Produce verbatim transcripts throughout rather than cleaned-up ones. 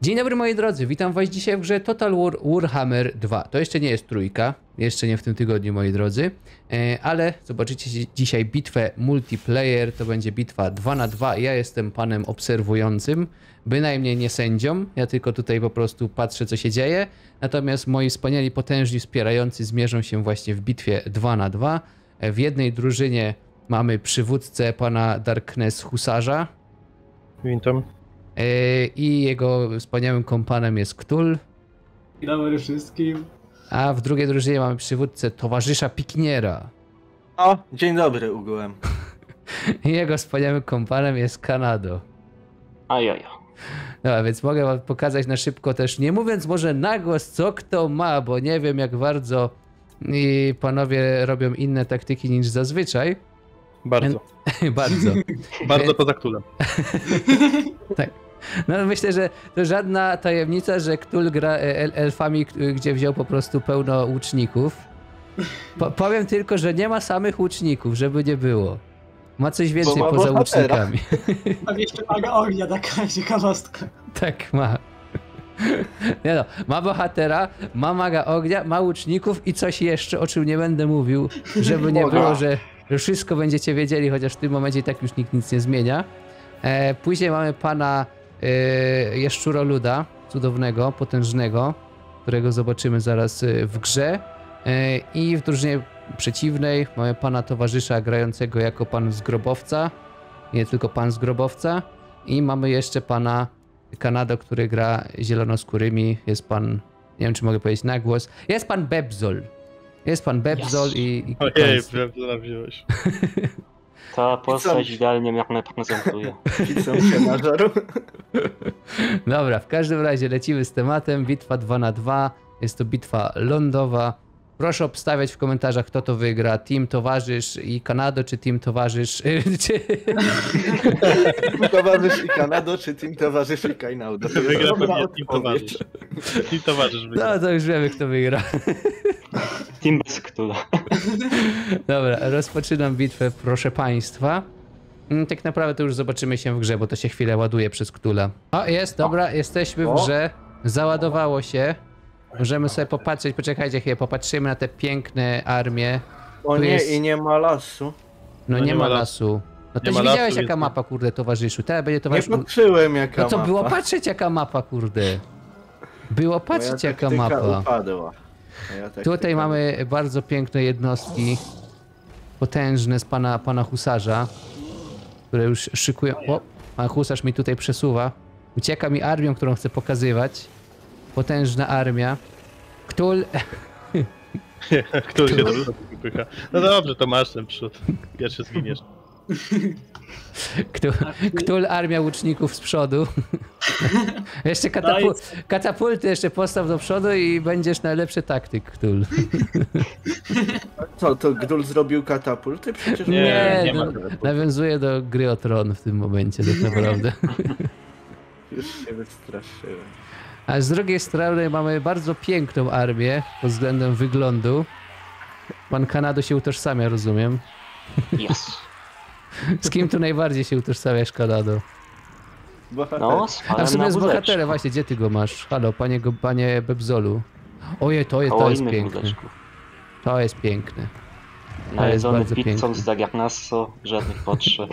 Dzień dobry moi drodzy, witam was dzisiaj w grze Total War Warhammer dwa. To jeszcze nie jest trójka, jeszcze nie w tym tygodniu moi drodzy, ale zobaczycie dzisiaj bitwę multiplayer, to będzie bitwa dwa na dwa. Ja jestem panem obserwującym, bynajmniej nie sędzią, ja tylko tutaj po prostu patrzę co się dzieje, natomiast moi wspaniali potężni wspierający zmierzą się właśnie w bitwie dwa na dwa. W jednej drużynie mamy przywódcę pana Darkness Husarza. Witam. I jego wspaniałym kompanem jest Ktul. Dzień dobry wszystkim. A w drugiej drużynie mamy przywódcę towarzysza Pikniera. O, dzień dobry ugółem. I jego wspaniałym kompanem jest Kanado. Ajaja. No, więc mogę wam pokazać na szybko też, nie mówiąc może na głos, co kto ma, bo nie wiem jak bardzo i panowie robią inne taktyki niż zazwyczaj. Bardzo. Bardzo. Bardzo poza Ktulem. Tak. No myślę, że to żadna tajemnica, że Ktul gra el elfami, gdzie wziął po prostu pełno łuczników. Po powiem tylko, że nie ma samych łuczników, żeby nie było. Ma coś więcej ma poza bohatera. łucznikami. Mam jeszcze maga ognia, taka ciekawostka. Tak, ma. Nie no, ma bohatera, ma maga ognia, ma łuczników i coś jeszcze, o czym nie będę mówił, żeby nie było, że że wszystko będziecie wiedzieli, chociaż w tym momencie i tak już nikt nic nie zmienia. E, później mamy pana e, Jeszczuroluda, cudownego, potężnego, którego zobaczymy zaraz e, w grze. E, I w drużynie przeciwnej mamy pana towarzysza grającego jako pan z grobowca, nie tylko pan z grobowca. I mamy jeszcze pana Kanado, który gra zielonoskórymi. Jest pan, nie wiem czy mogę powiedzieć na głos, jest pan Bebzol. Jest pan Bebzol yes. i... i Ojej, Bebzola wziąłeś. Ta postać idealnie mnie reprezentuje. Widzą się na żaru. Dobra, w każdym razie lecimy z tematem. Bitwa dwa na dwa. Jest to bitwa lądowa. Proszę obstawiać w komentarzach, kto to wygra. Team Towarzysz i Kanado, czy Team Towarzysz... czy... Team Towarzysz i Kanado, czy Team Towarzysz i Kainaudo? Wygra pewnie Team Towarzysz. Team Towarzysz wygra. No to już wiemy, kto wygra. Team bez Ktula. Dobra, rozpoczynam bitwę, proszę państwa. Tak naprawdę to już zobaczymy się w grze, bo to się chwilę ładuje przez Ktula. O, jest, dobra, jesteśmy w grze. Załadowało się. Możemy sobie popatrzeć, poczekajcie chwilę, popatrzymy na te piękne armie. O Tu nie, jest... i nie ma lasu. No, no nie, nie ma ma lasu. No Nie to ma widziałeś lasu, jaka jest... mapa, kurde, towarzyszu. Teraz będzie Nie towarzyszu. patrzyłem jaka No to mapa. było patrzeć jaka mapa, kurde. Było patrzeć Moja jaka taktyka mapa. upadła. Moja taktyka... Tutaj mamy bardzo piękne jednostki. Potężne z pana, pana husarza. Które już szykują. O, pan husarz mi tutaj przesuwa. Ucieka mi armią, którą chcę pokazywać. Potężna armia. Ktul... Ktul się dobrze pycha. No dobrze, to masz ten przód. Pierwszy zginiesz. Ktul, Ktul armia łuczników z przodu. Jeszcze katapul katapulty jeszcze postaw do przodu i będziesz najlepszy taktyk, Ktul. Co, to Gdul zrobił katapulty? Przecież Nie, nie, nie no, ma katapulty. nawiązuje do gry o Tron w tym momencie tak naprawdę. Już się wystraszyłem. A z drugiej strony mamy bardzo piękną armię pod względem wyglądu. Pan Kanado się utożsamia, rozumiem. Yes. Z kim tu najbardziej się utożsamiasz, Kanado? Bohater. No, z A w panem sumie na z wózeczku. bohaterem, właśnie, gdzie ty go masz? Halo, panie, go, panie Bebzolu. Ojej, to jest, to Koło jest innych piękne. wózeczków. To jest piękne. Najedzony bardzo pizzą piękne. z Zagarnasso, żadnych potrzeb.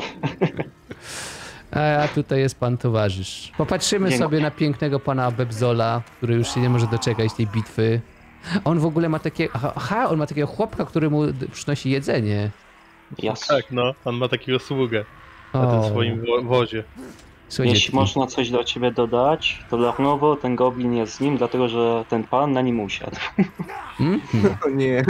A tutaj jest pan towarzysz. Popatrzymy Dziękuję. sobie na pięknego pana Bebzola, który już się nie może doczekać tej bitwy. On w ogóle ma takie... Aha, on ma takiego chłopka, który mu d- przynosi jedzenie. Jasne. Tak, no. On ma takiego sługę na O, tym swoim wo wozie. słuchajcie, Jeśli można coś do ciebie dodać, to Larnowo ten goblin jest z nim, dlatego że ten pan na nim usiadł. Mhm. O nie.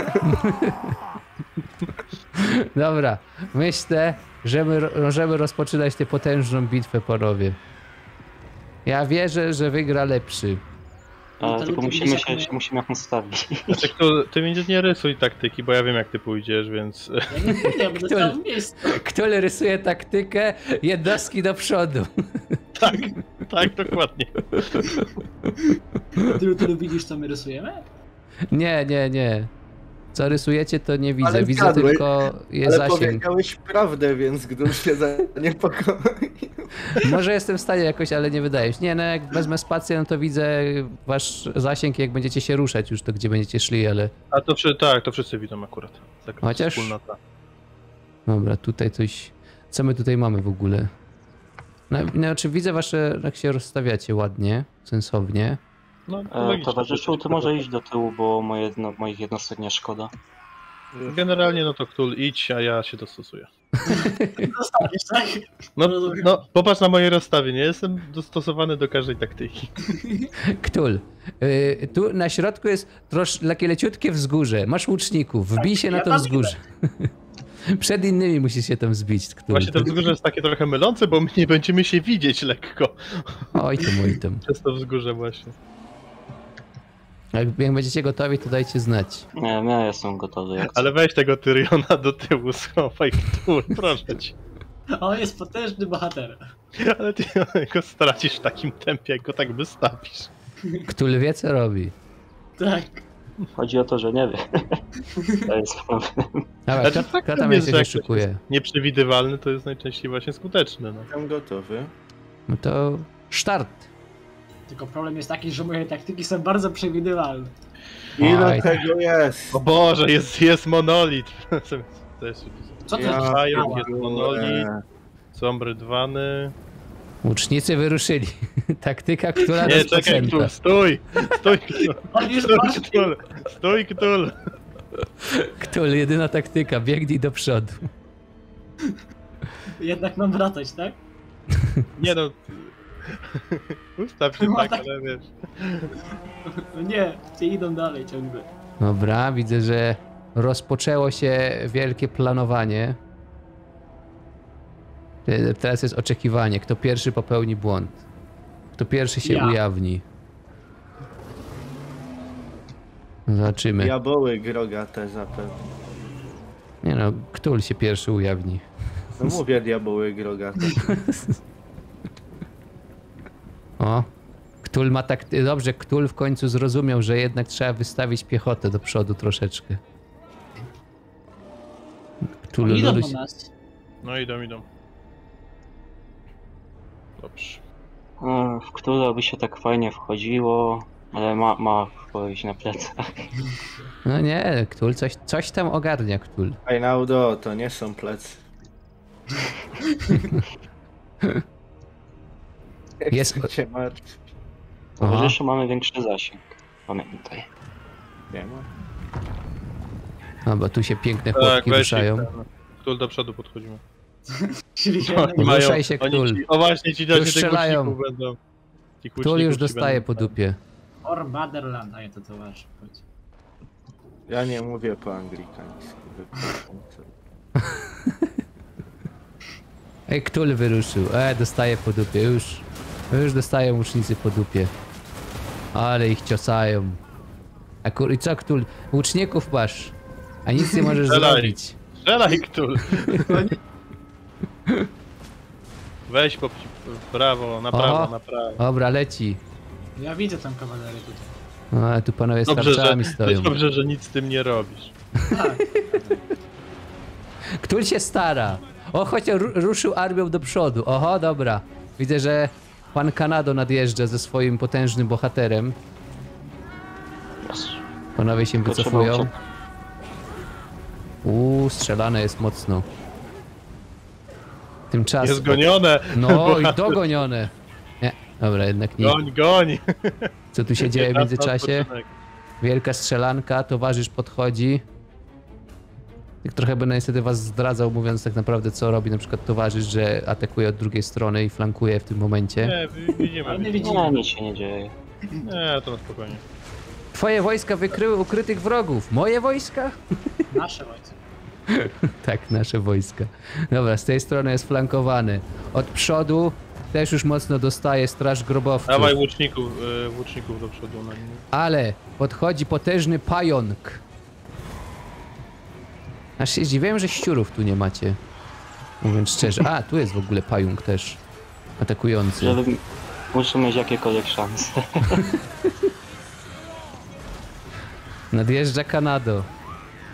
Dobra, myślę, że my możemy rozpoczynać tę potężną bitwę, panowie. Ja wierzę, że wygra lepszy. Ale to tylko ludzie musimy widzisz, się, jak my- się musimy nastawić. Znaczy, Ktul, ty mi nie rysuj taktyki, bo ja wiem jak ty pójdziesz, więc... Ja nie pójdę, będę Który- stał w miejscu. Który rysuje taktykę, jednostki do przodu. tak, tak, dokładnie. Tylu, tylu widzisz, co my rysujemy? Nie, nie, nie. Co rysujecie, to nie widzę. Ale Widzę zgadłeś, tylko je Ale zasięg. powiedziałeś prawdę, więc Gdul się zaniepokoił. Może jestem w stanie jakoś, ale nie wydaje się. Nie, no jak wezmę spację, no to widzę wasz zasięg, jak będziecie się ruszać już, to gdzie będziecie szli, ale... A to przy, tak, to wszyscy widzą akurat. Tak, Chociaż- wspólnota. Dobra, tutaj coś... Co my tutaj mamy w ogóle? No, znaczy widzę wasze, jak się rozstawiacie ładnie, sensownie. No, E, logicznie, towarzyszu, to- ty może iść do tyłu, bo moje, no, moich jednostek nie szkoda. Generalnie no to Ktul idź, a ja się dostosuję. Zostawisz, tak? No, no popatrz na moje rozstawienie, jestem dostosowany do każdej taktyki. Ktul. Yy, tu na środku jest trosz, takie leciutkie wzgórze. Masz łuczników, wbij się na ja to tam wzgórze. Przed innymi musisz się tam zbić, Ktul. Właśnie to wzgórze jest takie trochę mylące, bo my nie będziemy się widzieć lekko. Oj to mój tam. Przez to wzgórze właśnie. Jak, jak będziecie gotowi, to dajcie znać. Nie, ja jestem gotowy. Jak Ale weź tego Tyriona do tyłu, schowaj Ktul, proszę cię. On jest potężny bohater. Ale ty go stracisz w takim tempie, jak go tak wystawisz. Ktul wie, co robi. Tak. Chodzi o to, że nie wie. To jest problem. Dobra, Znaczy, kto, tak kto to tam jest, jeszcze że się jak ktoś szykuje? Nieprzewidywalny to jest najczęściej właśnie skuteczny. No. Jestem gotowy. No to start. Tylko problem jest taki, że moje taktyki są bardzo przewidywalne. Ile Oj. tego jest? O Boże, jest, jest monolit. To jest, Co to Ja jest? Pająk, Ała. jest monolit, są rydwany. Łucznicy wyruszyli. Taktyka, która Nie, nas czekaj, procenta. Ktul, stój! Stój, Ktul! On już Stój, masz... Ktul! Stój, Ktul! Ktul, jedyna taktyka, biegnij do przodu. Jednak mam wracać, tak? Nie no... Ustaw się No tak, tak. ale wiesz... No nie, ci idą dalej ciągle. Dobra, widzę, że rozpoczęło się wielkie planowanie. Te- Teraz jest oczekiwanie, kto pierwszy popełni błąd. Kto pierwszy się Ja. ujawni. Zobaczymy. Diaboły grogate zapewne. Nie no, Ktul się pierwszy ujawni. No mówię diaboły grogate. O, Ktul ma tak... Dobrze, Ktul w końcu zrozumiał, że jednak trzeba wystawić piechotę do przodu troszeczkę. Ktul Oni idą Lulu do się... nas. No idą, idą. Dobrze. E, W które by się tak fajnie wchodziło, ale ma, ma wchodzić na plecach. No nie, Ktul coś, coś tam ogarnia, Ktul. Fajnaudo, to nie są plecy. Jest- Jest... cię martwi. Towarzyszu, mamy większy zasięg. Pamiętaj. Nie ma. No bo tu się piękne Tak, chłopki weź ruszają. ich, ten, Ktul do przodu podchodzimy. Czyli się Oni mają, Ruszaj się, oni Ktul. ci, o właśnie, ci Już dacie tych strzelają. łuczników będą. Tych Ktul już łuczników ci dostaje będą- po dupie. Or Motherland, a ja to towarzysz. chodź. Ja nie mówię po anglikańsku. wypraszam. Ej, Ktul wyruszył. E, dostaje po dupie. Już, już dostają łucznicy po dupie. Ale ich ciosają. A kur... I co, Ktul? Łuczników masz. A nic nie możesz Strzelaj. zrobić. Strzelaj, Ktul! Weź po w prawo, na prawo, Oho. na prawo. Dobra, leci. Ja widzę tą kawalerię tutaj. No, ale tu panowie z Dobrze, że, tarczami stoją. dobrze, że nic z tym nie robisz. Tak. Ktul się stara. O, choć ru- ruszył armią do przodu. Oho, dobra. Widzę, że pan Kanado nadjeżdża ze swoim potężnym bohaterem. Yes. Panowie się To trzeba wycofują. uciekać. Uuu, strzelane jest mocno. Tymczasem... Jest gonione! No i dogonione. Nie, dobra, jednak nie. Goń, goń! Co tu się dzieje w Czas na międzyczasie? odpoczynek. Wielka strzelanka, towarzysz podchodzi. Tak trochę będę niestety was zdradzał, mówiąc tak naprawdę co robi na przykład towarzysz, że atakuje od drugiej strony i flankuje w tym momencie. Nie, wi- widzimy. Ale nie widzimy. Nie, widzimy. nic się nie dzieje. Nie, to na spokojnie. Twoje wojska wykryły ukrytych wrogów. Moje wojska? Nasze wojsko. Tak, nasze wojska. Dobra, z tej strony jest flankowany. Od przodu też już mocno dostaje straż grobowców. Dawaj łuczników, y, łuczników do przodu na nim. Ale podchodzi potężny pająk. Aż się zdziwiłem, że ściurów tu nie macie. Mówiąc szczerze. A, tu jest w ogóle pająk też. Atakujący. Żeby muszę mieć jakiekolwiek szanse. Nadjeżdża Kanado.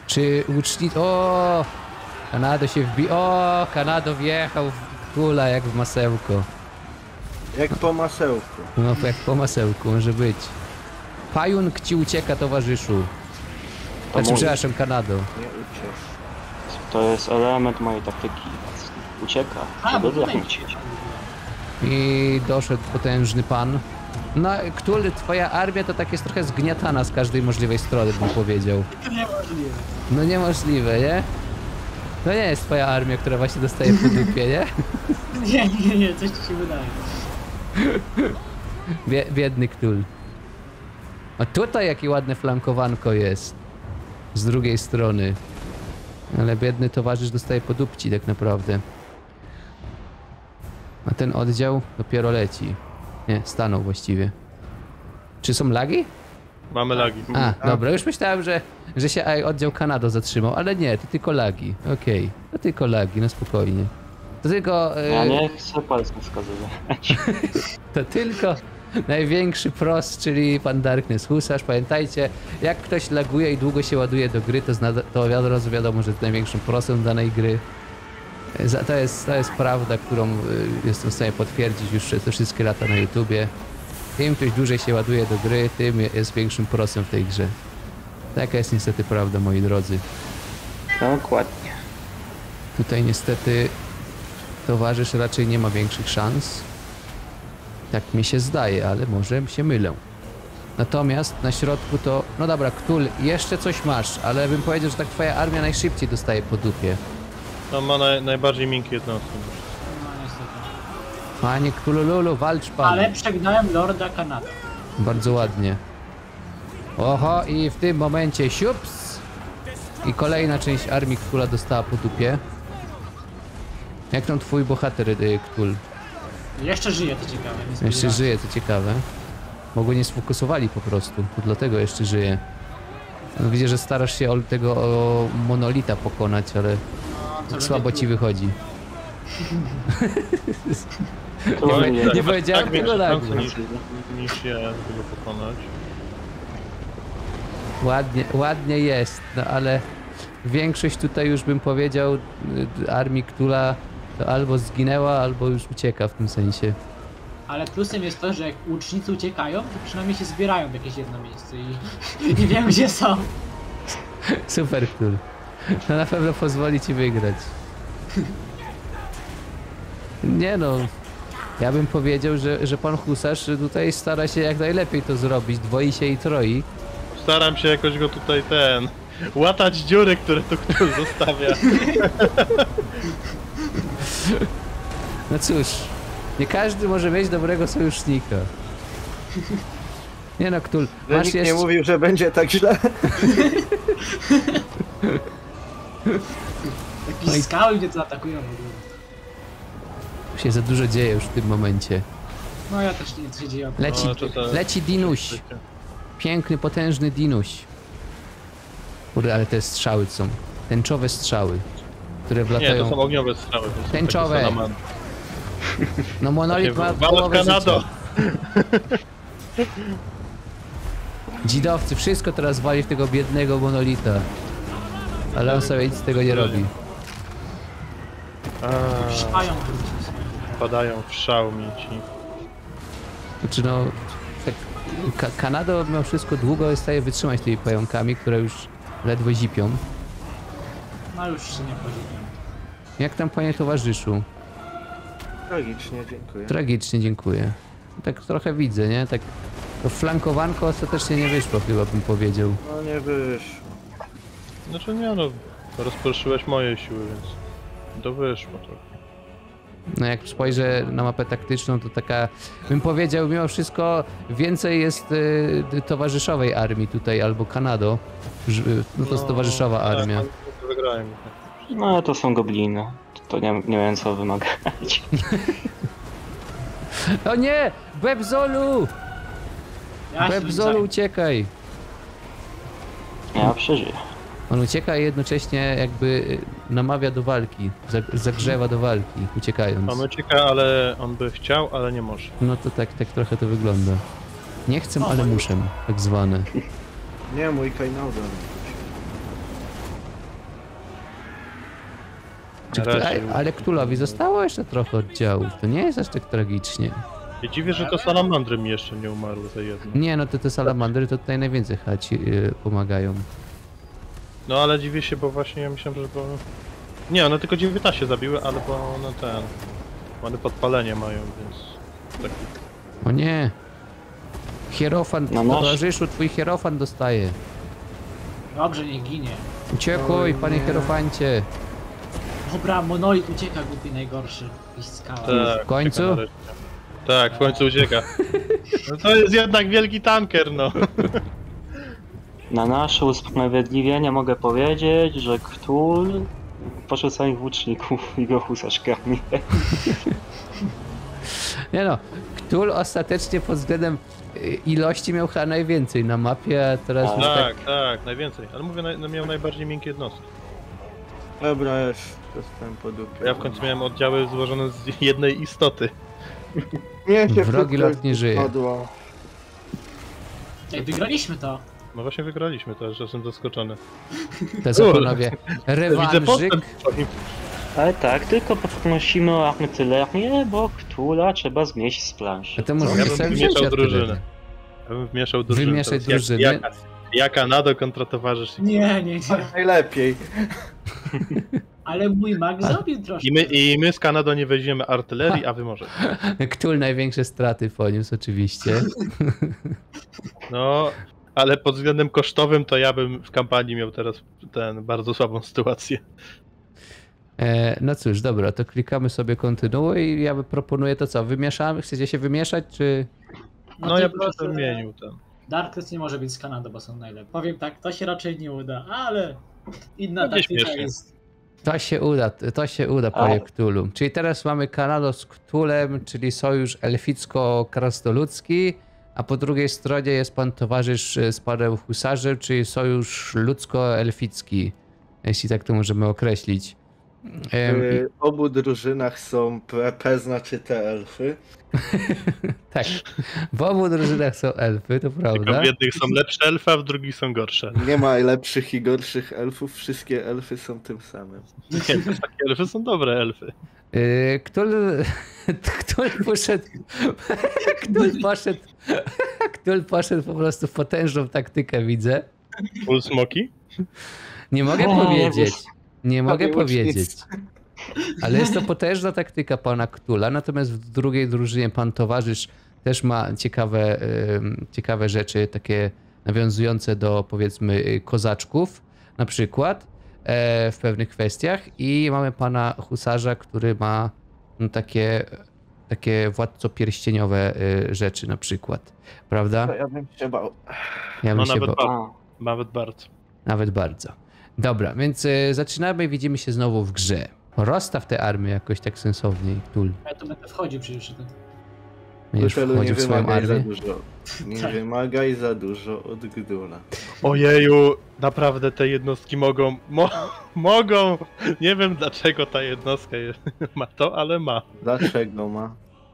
Czy łucznik... O! Kanado się wbi... O! Kanado wjechał w kula jak w masełko. Jak po masełku. No jak po masełku może być. Pająk ci ucieka, towarzyszu. To Znaczy, mój. przepraszam, Kanado. Nie uciesz. To jest element mojej taktyki. Ucieka, A, żeby bo tutaj... zachęcić. I doszedł potężny pan. No, który twoja armia to tak jest trochę zgniatana z każdej możliwej strony, bym powiedział. To niemożliwe. No niemożliwe, nie? To nie jest twoja armia, która właśnie dostaje po dupie, nie? Nie, nie, nie, coś ci się wydaje. Bie biedny Ktul. A tutaj jakie ładne flankowanko jest. Z drugiej strony. Ale biedny towarzysz dostaje po dupci tak naprawdę. A ten oddział dopiero leci. Nie, stanął właściwie. Czy są lagi? Mamy lagi. A, dobra, już myślałem, że, że się aj, oddział Kanado zatrzymał, ale nie, to tylko lagi. Okej, to tylko lagi, no spokojnie. To tylko... e, Ja nie chcę palcem wskazywać. To tylko największy pros, czyli pan Darkness Husarz. Pamiętajcie, jak ktoś laguje i długo się ładuje do gry, to, zna, to od razu wiadomo, że jest największym prosem danej gry. Za- To jest, to jest prawda, którą y, jestem w stanie potwierdzić już przez te wszystkie lata na YouTubie. Im ktoś dłużej się ładuje do gry, tym jest większym prosem w tej grze. Taka jest niestety prawda, moi drodzy. Dokładnie. Tutaj niestety towarzysz raczej nie ma większych szans. Tak mi się zdaje, ale może się mylę. Natomiast na środku to... No dobra, Ktul, jeszcze coś masz, ale bym powiedział, że tak twoja armia najszybciej dostaje po dupie. No ma naj, najbardziej miękkie jednostki. No niestety. Panie Ktulululu, walcz pan. Ale przegnałem Lorda Kanada. Bardzo ładnie. Oho, i w tym momencie siups! I kolejna część armii Ktula dostała po dupie. Jak tam twój bohater, y, Ktul? Jeszcze żyje, to ciekawe. Nie Jeszcze spodziewałem się. żyje, to ciekawe. Bo go nie sfokusowali po prostu, to dlatego jeszcze żyje. No, widzę, że starasz się o tego o monolita pokonać, ale No, co słabo lepiej ci wychodzi. To Nie, nie, nie, nie powiedziałem tak tego większe nagle. szanse niż, niż ja, żeby go pokonać. Ładnie, ładnie jest, no ale większość tutaj już bym powiedział y, armii Ktula to albo zginęła, albo już ucieka w tym sensie. Ale plusem jest to, że jak łucznicy uciekają, to przynajmniej się zbierają w jakieś jedno miejsce i, i wiem gdzie są. Super Ktul. To na pewno pozwoli ci wygrać. Nie no, ja bym powiedział, że, że pan Husarz tutaj stara się jak najlepiej to zrobić, dwoi się i troi. Staram się jakoś go tutaj ten... łatać dziury, które tu ktoś zostawia. No cóż, nie każdy może mieć dobrego sojusznika. Nie no, Ktul, Że masz nikt nie jeszcze... mówił, że będzie tak źle. Jakieś Oj. skały mnie tu atakują w ogóle. się za dużo dzieje już w tym momencie. No ja też nie wiem co się dzieje. Leci, No, to to- leci Dinuś. Piękny, potężny Dinuś. Kurde, ale te strzały są. Tęczowe strzały, które Nie, to wlatają... są ogniowe strzały. To są Tęczowe. takie salamandry. No monolit Takie ma walę w połowę Kanado. życia. Dzidowcy, wszystko teraz wali w tego biednego monolita. Ale on sobie nic z tego nie robi. A, Szpają wrócić. Padają w szał mieci. Znaczy no... Tak, Ka Kanada mimo wszystko długo jest w stanie wytrzymać tymi pająkami, które już ledwo zipią. No już się nie podziwiam. Jak tam, panie towarzyszu? Tragicznie, dziękuję. Tragicznie, dziękuję. Tak trochę widzę, nie? Tak to flankowanko ostatecznie nie wyszło, chyba bym powiedział. No nie wyszło. Znaczy nie no, rozproszyłeś moje siły, więc to wyszło trochę. No jak spojrzę na mapę taktyczną, to taka, bym powiedział, mimo wszystko więcej jest y, towarzyszowej armii tutaj, albo Kanado. Ż- No to jest towarzyszowa armia. Tak, no, wygrałem. No to są gobliny. To nie, nie wiem co wymagać. O nie! Bebzolu! Ja się Bebzolu, uciekaj! Ja przeżyję. On ucieka i jednocześnie jakby y, namawia do walki, zag- zagrzewa do walki, uciekając. Mamy cieka, ale on by chciał, ale nie może. No to tak, tak trochę to wygląda. Nie chcę, ale muszę, tak zwane. Nie, mój Kainauda. Czy Na razie kto, już. ale Ktulowi zostało jeszcze trochę oddziałów, to nie jest aż tak tragicznie. Ja dziwię, że to salamandry mi jeszcze nie umarły za jedno. Nie, no to te salamandry to tutaj najwięcej chyba ci yy, pomagają. No ale dziwię się, bo właśnie ja myślałem, że... Bo... Nie, one tylko dziewiętnaście zabiły, ale bo one ten... One podpalenie mają, więc... Taki... O nie! Hierofant, No masz. towarzyszu, twój hierofant dostaje. Dobrze, nie ginie. Uciekuj, O panie nie. hierofancie. Dobra, monolit ucieka, głupi najgorszy. I skała. Tak, W końcu? ucieka nareszcie. Tak, w końcu ucieka. No to jest jednak wielki tanker, no. Na nasze usprawiedliwienie mogę powiedzieć, że Ktul poszedł samych włóczników i go husarz karmi. Nie no, Ktul ostatecznie pod względem y, ilości miał chyba najwięcej na mapie, a teraz już tak... Tak, tak, najwięcej. Ale mówię, naj, no miał najbardziej miękkie jednostki. Dobra, już dostałem po dupie. Ja w końcu miałem oddziały złożone z jednej istoty. Nie się Wrogi wszystko lot nie żyje. spadło. Ej, wygraliśmy to. No właśnie wygraliśmy to, że jestem zaskoczony. To są panowie Widzę rewanżyk. postęp twoim. Ale tak, tylko poprosimy o artylernię, bo Ktula trzeba zmieść z planszy. A to może Ja sobie bym wziąć wymieszał drużynę. artylerię. Ja bym wmieszał drużynę. Wymieszaj Teraz jak- drużyny. Jaka, jaka nado kontra towarzysz. Nie, nie, nie. Najlepiej. Ale mój mag zrobił troszkę. I my, I my z Kanadą nie weźmiemy artylerii, a wy możecie. Ktul największe straty poniósł oczywiście. No, ale pod względem kosztowym to ja bym w kampanii miał teraz ten bardzo słabą sytuację. E, no cóż, dobra, to klikamy sobie kontynuuj i ja proponuję to co, wymieszamy? Chcecie się wymieszać, czy... No ja tylko, bym się że wymienił ten. Darkness nie może być z Kanadą, bo są najlepsi. Powiem tak, to się raczej nie uda, ale inna No, nie taktyka śmiesznie. jest. To się uda, to się uda, panie Ktulu. Czyli teraz mamy Kanado z Ktulem, czyli sojusz elficko-krasnoludzki, a po drugiej stronie jest pan towarzysz z panem husarzem, czyli sojusz ludzko-elficki, jeśli tak to możemy określić. Em, i- W obu drużynach są P, P znaczy te elfy. tak, w obu drużynach są elfy, to Tylko prawda. w jednych są lepsze elfy, a w drugich są gorsze. Nie ma lepszych i gorszych elfów, wszystkie elfy są tym samym. Nie, to takie elfy są dobre elfy. Yy, Ktul, Ktul poszedł, Ktul poszedł, Ktul poszedł po prostu w potężną taktykę, widzę. Full smoki? Nie mogę O, powiedzieć, nie mogę Prawie powiedzieć, łucznic. ale jest to potężna taktyka pana Ktula, natomiast w drugiej drużynie pan towarzysz też ma ciekawe, ym, ciekawe rzeczy, takie nawiązujące do powiedzmy y, kozaczków na przykład e, w pewnych kwestiach i mamy pana husarza, który ma no, takie, takie władco pierścieniowe y, rzeczy na przykład, prawda? To ja bym się bał. Ja bym No się nawet bał. bardzo. A, Nawet bardzo. Nawet bardzo. Dobra, więc y, zaczynamy i widzimy się znowu w grze. Rozstaw te armię jakoś tak sensownie, Ktul. Ja tu będę wchodził przecież. ten- Będziesz Hotelu wchodził nie w swoją wymagaj za armię. dużo. Nie Tak. wymagaj za dużo od Gdula. Ojeju, naprawdę te jednostki mogą, mo, mogą, nie wiem dlaczego ta jednostka jest, ma to, ale ma. Dlaczego ma?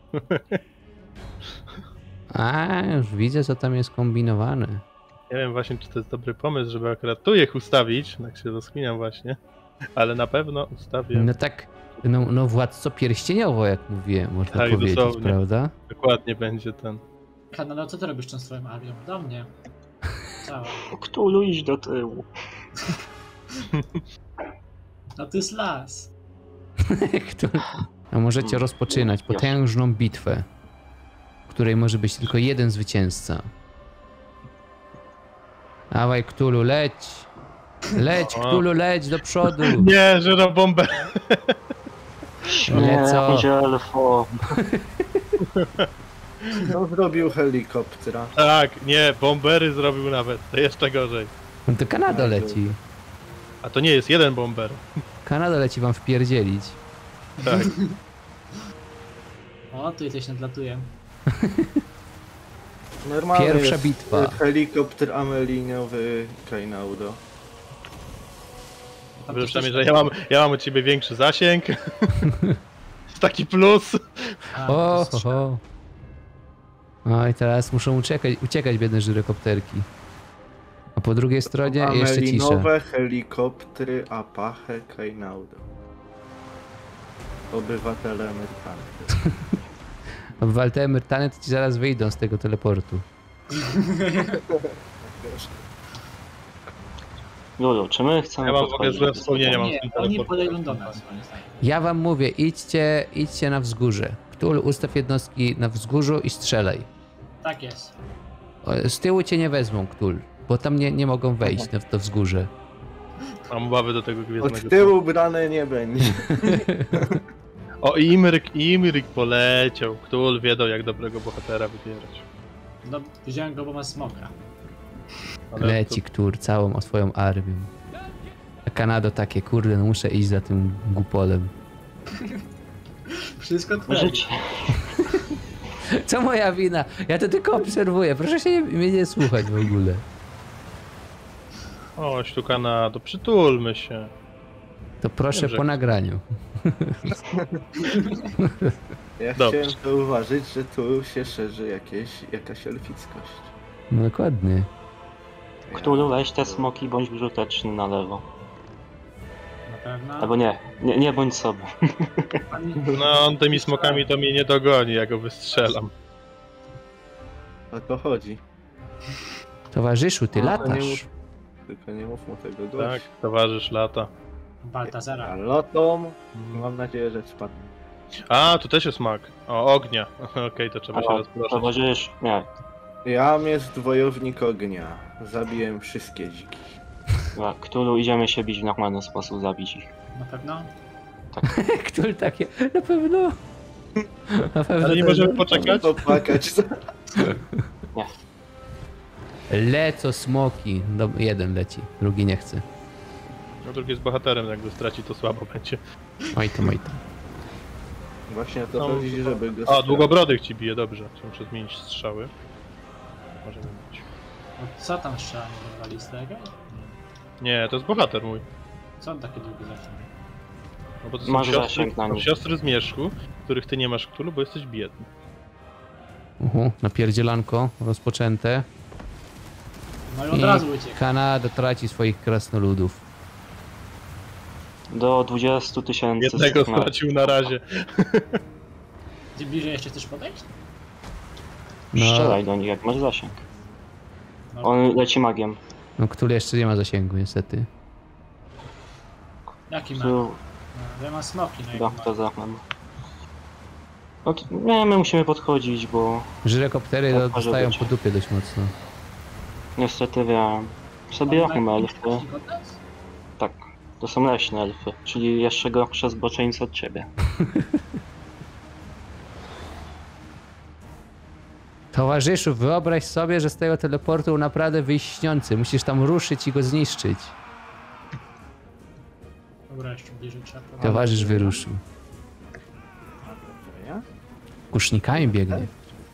A, już widzę, co tam jest kombinowane. Nie wiem właśnie, czy to jest dobry pomysł, żeby akurat tu ich ustawić, tak się rozkminiam właśnie, ale na pewno ustawię, No tak, no, no władco pierścieniowo, jak mówiłem, można Tak, powiedzieć, dosłownie. prawda? dokładnie będzie ten. Kanada, co ty robisz tą swoją armią? Do mnie. Cała. Ktulu idź do tyłu. No to jest las. Ktul. A możecie rozpoczynać potężną bitwę, w której może być tylko jeden zwycięzca. Dawaj, Ktulu, leć! Leć, O. Ktulu, leć do przodu! Nie, żyrobombę! Nie, co? jakieś elfo. No zrobił helikoptera. Tak, nie, bombery zrobił nawet, to jeszcze gorzej. No to Kanada leci. A to nie jest jeden bomber. Kanada leci wam wpierdzielić. Tak. O, tu jesteś nadlatuję. Normalny Pierwsza jest bitwa. helikopter ameliniowy Kainaudo. Tam Wiesz, też tam, coś- że ja mam, ja mam od ciebie większy zasięg. Jest taki plus. A, O, to ho, ho. No i teraz muszą uciekać, uciekać biedne żyrokopterki. A po drugiej stronie jeszcze cisza. Amelinowe helikoptery Apache Kainaudo. obywatele Amerykanie. Obywatele emerytalne to ci zaraz wyjdą z tego teleportu. Lulu, czy my chcemy Ja mam w ogóle podchodzić? złe wspomnienia mam z Nie, tym oni teleportem. podejdą do nas. koniec. Ja wam mówię, idźcie, idźcie na wzgórze. Ktul, ustaw jednostki na wzgórzu i strzelaj. Tak jest. O, z tyłu cię nie wezmą, Ktul, bo tam nie, nie mogą wejść na to wzgórze. Mam obawy do tego gwiezdnego. Od tyłu brane nie będzie. O, Imryk, Imryk poleciał. Ktul wiedział, jak dobrego bohatera wybierać. No, wziąłem go, bo ma smoka. Ale Leci Ktul całą swoją armią. A Kanado takie, kurde, no muszę iść za tym głupolem. Wszystko twoje. Życie. Co moja wina? Ja to tylko obserwuję, proszę się nie, mnie nie słuchać w ogóle. To... O, śtukana, to przytulmy się. To proszę Dobrze. po nagraniu. Ja Dobrze. chciałem zauważyć, że tu się szerzy jakieś, jakaś elfickość. No dokładnie. Któlu weź te smoki, bądź grzuteczny na lewo. Na pewno. Albo nie, nie, nie bądź sobą. Ani... No, on tymi smokami to mnie nie dogoni, ja go wystrzelam. O to chodzi. Towarzyszu, ty No, to latasz. nie mów- Tylko nie mów mu tego Tak, głośno. towarzysz lata. A Baltazara. lotą mam nadzieję, że spadnie. A, tu też jest mak. O, ognia. Okej, to trzeba się A, rozproszyć. towarzysz, nie. Jam jest wojownik ognia. Zabiłem wszystkie dziki. Dobra, Któlu, idziemy się bić w normalny sposób, zabić ich. Na pewno? Który takie, na pewno. Na pewno. Ale nie to- możemy poczekać? To płakać. Leco smoki. Do, jeden leci, drugi nie chce. No drugi jest bohaterem, jak go straci, to słabo będzie. Oj to, oj to. Właśnie o to No, chodzi, żeby go A, strzelać. długobrodych ci bije, dobrze. Muszę zmienić strzały. Możemy mieć. No, co tam strzela? Nie wywali z tego? Nie, to jest bohater mój. Co on takie długie zaczyna? No bo to są Masz siostry, zasięg na są nich. siostry zmierzchu, których ty nie masz, Cthulhu, bo jesteś biedny. Uhu, napierdzielanko rozpoczęte. No i od I razu ucieka. Kanada traci swoich krasnoludów. Do dwudziestu tysięcy. Jednego smoków. stracił na razie. Ty bliżej jeszcze chcesz podejść? No, Strzelaj do nich, jak masz zasięg. No, On leci magiem. no który jeszcze nie ma zasięgu niestety. jaki ma? Tu, No, ja mam smoki, no da, jak to ma. zachman. No to, nie, my musimy podchodzić, bo Żyrokoptery Tak do- może dostają być. po dupie dość mocno. niestety wiem. Sobie On rachmy ma elfy. jakiś od nas? Tak. To są leśne elfy, czyli jeszcze gorsze zboczeńce od ciebie. Towarzyszu, wyobraź sobie, że z tego teleportu naprawdę wyjść śniący. Musisz tam ruszyć i go zniszczyć. Dobra, jeszcze bliżej trzeba podejść. Towarzysz wyruszył. Ja? Kusznikami biegnie.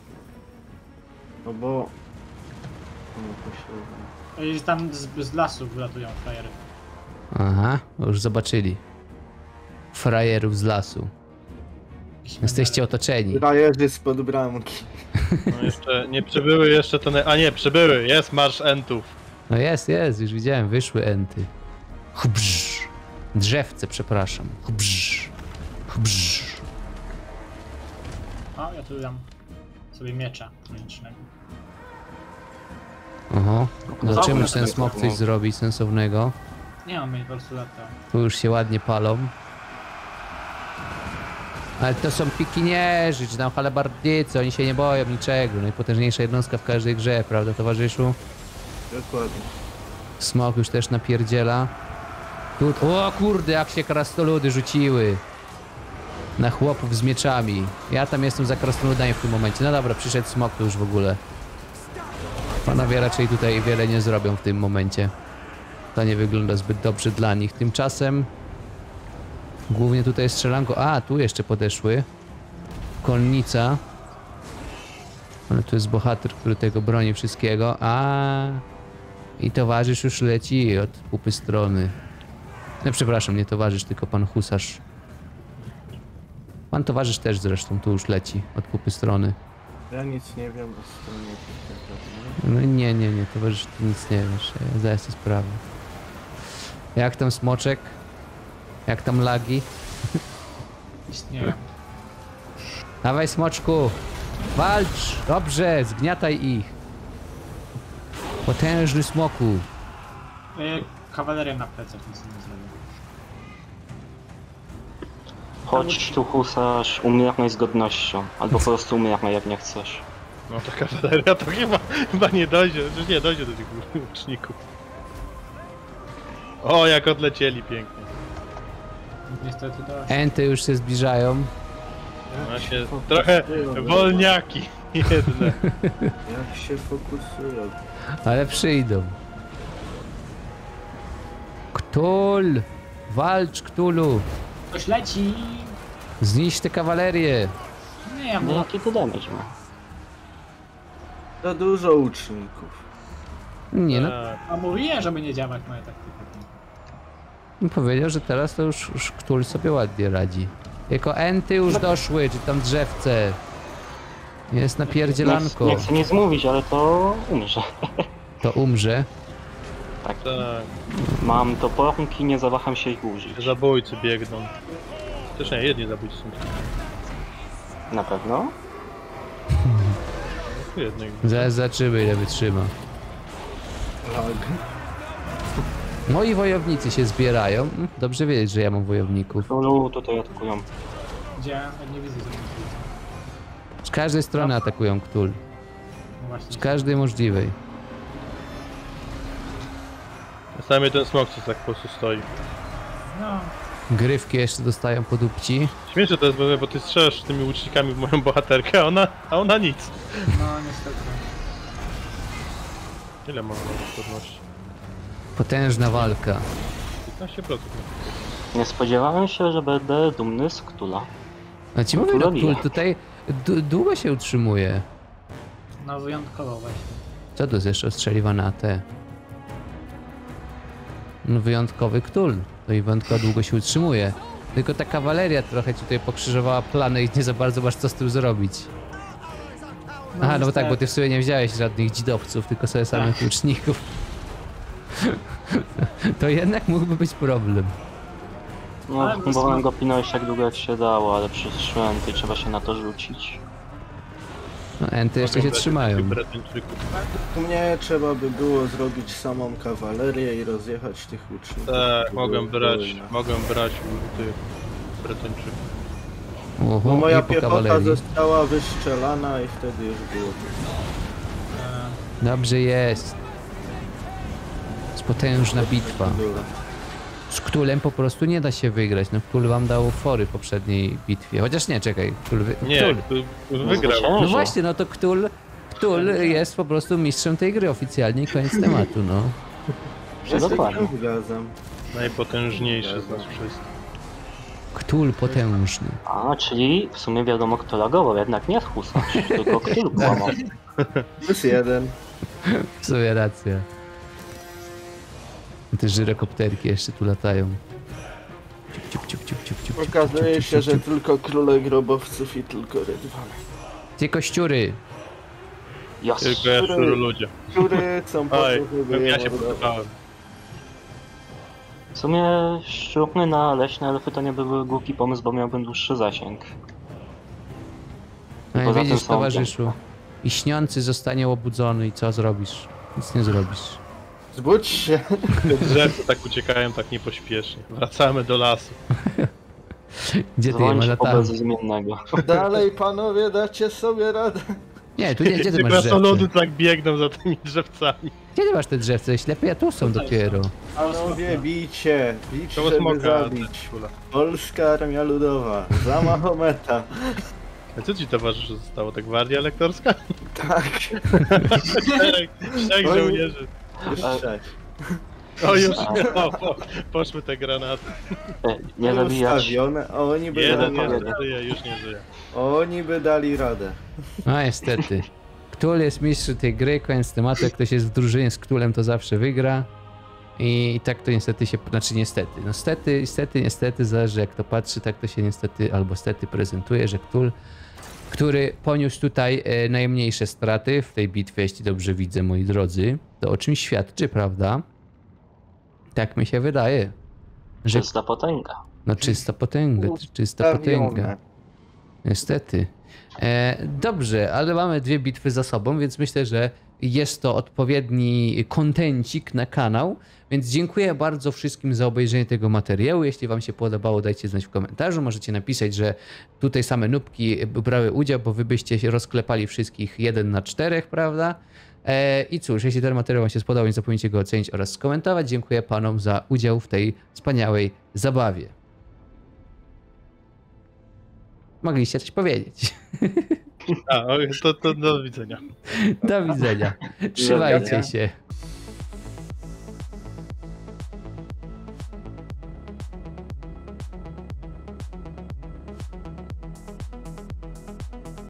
No bo... No to się... I tam z, z lasu wylatują frajery. Aha, już zobaczyli. Frajerów z lasu. Jakiś Jesteście otoczeni. Frajerzy spod bramki. No jeszcze nie przybyły jeszcze te... A nie, przybyły, jest marsz entów. No jest, jest, już widziałem, wyszły enty. Chbrz. Drzewce, przepraszam. Chbrz. Chbrz. O, ja tu dam sobie miecza ręcznego. Oho. Zobaczymy, czy ten Dobra, smok coś zrobi sensownego. Nie mam mieć po prostu lata. Tu już się ładnie palą. Ale to są pikinierzy, czy tam halabardycy, oni się nie boją niczego. Najpotężniejsza jednostka w każdej grze, prawda, towarzyszu? Dokładnie. Smok już też napierdziela. Tu... O kurde, jak się krasnoludy rzuciły. Na chłopów z mieczami. Ja tam jestem za krasnoludami w tym momencie. No dobra, przyszedł smok, to już w ogóle. Panowie raczej tutaj wiele nie zrobią w tym momencie. To nie wygląda zbyt dobrze dla nich. Tymczasem... Głównie tutaj jest strzelanko. A, tu jeszcze podeszły. Konnica. Ale tu jest bohater, który tego broni wszystkiego. A i towarzysz już leci od pupy strony. No przepraszam, nie towarzysz, tylko pan husarz. Pan towarzysz też zresztą tu już leci od pupy strony. Ja nic nie wiem o stronie tych. No nie, nie, nie, towarzysz, ty nic nie wiesz. Ja zdaję sobie sprawę. Jak tam smoczek? Jak tam lagi? istnieją. Dawaj, smoczku! Walcz! Dobrze, zgniataj ich! Potężny smoku! Y, Kawaleria na plecach nic nie zrobię. Chodź tu husarz, umieraj z godnością. Albo po prostu umieraj jak nie chcesz. No to kawaleria to chyba, chyba nie dojdzie, że nie dojdzie do tych łuczników. O, jak odlecieli pięknie. Niestety dość. Enty już się zbliżają. Właśnie, trochę wolniaki jedne. Jak się fokusują. Ale przyjdą. Ktul! Walcz, Ktulu! Ktoś leci! Zniszcz tę kawalerię! Nie, ja No mu... jaki to damage ma? Za dużo łuczników. Nie no, Tak. A mówiłem, żeby nie działać moja taktyka. powiedział, że teraz to już, już Ktul sobie ładnie radzi. Jako enty już doszły, czy tam drzewce. Jest Nie, napierdzielanko. nie chcę nic mówić, ale to umrze. To umrze. Tak, Mam toporki, nie zawaham się ich użyć. zabójcy biegną. Też nie, jedni zabójcy są. Na pewno? Tu jednych. Zaraz zobaczymy, ile wytrzyma. Lag. Moi wojownicy się zbierają. Mm, Dobrze wiedzieć, że ja mam wojowników. Lulu tutaj atakują. Gdzie? Ja nie widzę tego. Z każdej strony atakują Ktul. No właśnie. Z każdej możliwej. Czasami ten smok co tak po prostu stoi. No, Grywki jeszcze dostają po dupci. Śmieszne to jest, bo- bo ty strzelasz tymi łucznikami w moją bohaterkę, a ona, a ona nic. no niestety. Ile ma odporności? Potężna walka. piętnaście procent. Nie spodziewałem się, że będę dumny z Ktula. A ci mówię, no, Ktul Ktul tutaj d- długo się utrzymuje. No wyjątkowo właśnie. Co to jest jeszcze ostrzeliwane A T? No wyjątkowy Ktul. To i wyjątkowo długo się utrzymuje. Tylko ta kawaleria trochę ci tutaj pokrzyżowała plany i nie za bardzo masz co z tym zrobić. Aha, no bo tak, bo ty w sumie nie wziąłeś żadnych dzidowców, tylko sobie samych łuczników. To jednak mógłby być problem. No, Ale bez próbowałem smaku. go pilnować jak długo jak się dało, ale przyszłem i trzeba się na to rzucić. No enty jeszcze się trzymają. U mnie trzeba by było zrobić samą kawalerię i rozjechać tych łuczników. Tak, żeby mogę było brać, wojna. mogę brać tych Bretończyków. Oho, Bo moja i po piechota kawalerii. została wystrzelana i wtedy już było. E, Dobrze jest. Jest potężna bitwa. Dobra. Z Ktulem po prostu nie da się wygrać. No Ktul wam dał fory w poprzedniej bitwie. Chociaż nie, czekaj. Ktul wy... Nie, Ktul. Ktul wygrał. zwyciężył. No właśnie, no to Ktul, Ktul jest po prostu mistrzem tej gry oficjalnie i koniec tematu, no. Ja się dokładnie. z tym zgadzam. Najpotężniejszy z nas wszystkich. Ktul potężny. A, czyli w sumie wiadomo kto lagował, jednak nie husarz, tylko Ktul kłamał. Plus jeden. W sumie racja. Te żyrokopterki jeszcze tu latają. Ciup, ciup, ciup, ciup, ciup, ciup, ciup, Okazuje ciup, się, ciup, że ciup. tylko króle grobowców i tylko rydwany. Te kościury. Jas. Tylko ja szuru ludzie. Które chcą po to, Oj, żeby ja je się mordować. podobałem. W sumie szczupny na leśne elfy to nie byłby głupi pomysł, bo miałbym dłuższy zasięg. No i Poza tym widzisz, są towarzyszu. I śniący zostanie obudzony i co zrobisz? Nic nie zrobisz. Zbudź się. Te drzewa tak uciekają tak niepośpiesznie. Wracamy do lasu. Gdzie ty je Dzwoń masz się po tam? bezimiennego. Dalej panowie, dacie sobie radę. Nie, tu nie, gdzie ty Te masz krasnoludy drzewce? tak biegną za tymi drzewcami. Gdzie ty masz te drzewce? Ślepy, a tu są dopiero. Panowie, bijcie. Bijcie, To żeby smoka. zabić. Polska Armia Ludowa. Za Mahometa. A co ci towarzyszy zostało? Tak gwardia lektorska? Tak. Czterech, trzech Oj. żołnierzy. Już A- trzech. O już, o, po, poszły te granaty. E, Nie zabijać. Ustawione, a oni by Jeden dali powiedział. nie żyje, już nie żyje. Oni by dali radę. No niestety. Ktul jest mistrzem tej gry, koniec tematu. Jak ktoś jest w drużynie z Ktulem, to zawsze wygra. I, I tak to niestety się, znaczy niestety, no stety, niestety, niestety, zależy jak to patrzy, tak to się niestety albo stety prezentuje, że Ktul, który poniósł tutaj e, najmniejsze straty w tej bitwie, jeśli dobrze widzę, moi drodzy, to o czym świadczy, prawda? Tak mi się wydaje, że Czysta potęga. No czysta potęga, czysta potęga. Ustawione. Niestety. E, dobrze, ale mamy dwie bitwy za sobą, więc myślę, że jest to odpowiedni kontencik na kanał. Więc dziękuję bardzo wszystkim za obejrzenie tego materiału. Jeśli wam się podobało, dajcie znać w komentarzu. Możecie napisać, że tutaj same nubki brały udział, bo wy byście się rozklepali wszystkich jeden na czterech, prawda? E, I cóż, jeśli ten materiał wam się spodobał, nie zapomnijcie go ocenić oraz skomentować. Dziękuję panom za udział w tej wspaniałej zabawie. Mogliście coś powiedzieć. A, to, to do widzenia. Do widzenia. Trzymajcie się.